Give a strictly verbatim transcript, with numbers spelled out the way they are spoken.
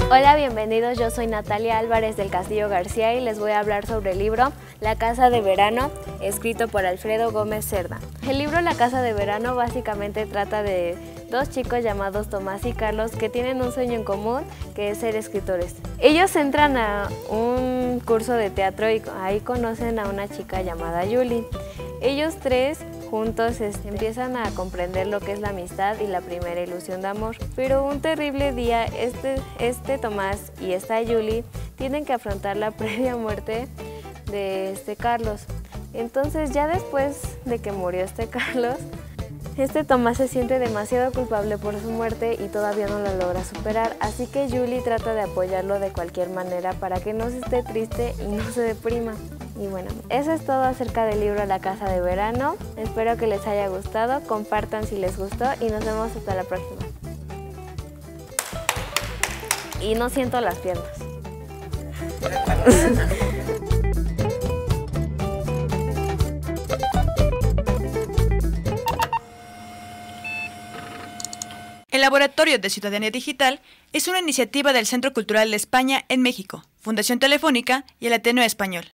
Hola, bienvenidos, yo soy Natalia Álvarez del Castillo García y les voy a hablar sobre el libro La Casa de Verano, escrito por Alfredo Gómez Cerda. El libro La Casa de Verano básicamente trata de dos chicos llamados Tomás y Carlos que tienen un sueño en común, que es ser escritores. Ellos entran a un curso de teatro y ahí conocen a una chica llamada Julie. Ellos tres juntos este, empiezan a comprender lo que es la amistad y la primera ilusión de amor. Pero un terrible día, este, este Tomás y esta Julie tienen que afrontar la previa muerte de este Carlos. Entonces, ya después de que murió este Carlos, este Tomás se siente demasiado culpable por su muerte y todavía no la logra superar, así que Julie trata de apoyarlo de cualquier manera para que no se esté triste y no se deprima. Y bueno, eso es todo acerca del libro La Casa de Verano. Espero que les haya gustado, compartan si les gustó y nos vemos hasta la próxima. Y no siento las piernas. El Laboratorio de Ciudadanía Digital es una iniciativa del Centro Cultural de España en México, Fundación Telefónica y el Ateneo Español.